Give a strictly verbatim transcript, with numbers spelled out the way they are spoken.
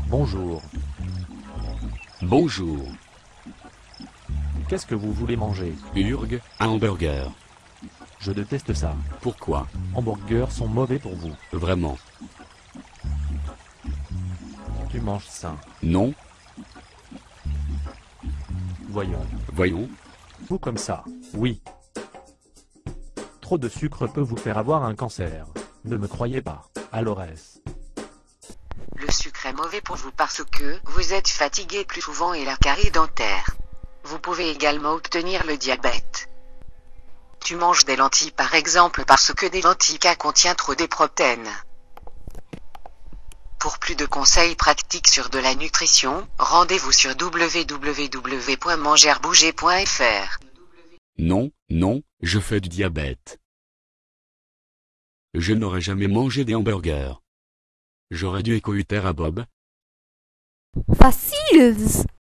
Bonjour. Bonjour. Qu'est-ce que vous voulez manger? Urg, un hamburger. Je déteste ça. Pourquoi? Hamburgers sont mauvais pour vous. Vraiment? Tu manges sain. Non? Voyons. Voyons. Vous comme ça. Oui. Trop de sucre peut vous faire avoir un cancer. Ne me croyez pas. Alors est-ce? Le sucre est mauvais pour vous parce que vous êtes fatigué plus souvent et la carie dentaire. Vous pouvez également obtenir le diabète. Tu manges des lentilles par exemple parce que des lentilles contiennent trop de protéines. Pour plus de conseils pratiques sur de la nutrition, rendez-vous sur w w w point manger bouger point f r. Non, non, je fais du diabète. Je n'aurais jamais mangé des hamburgers. J'aurais dû écouter à Bob. Facile!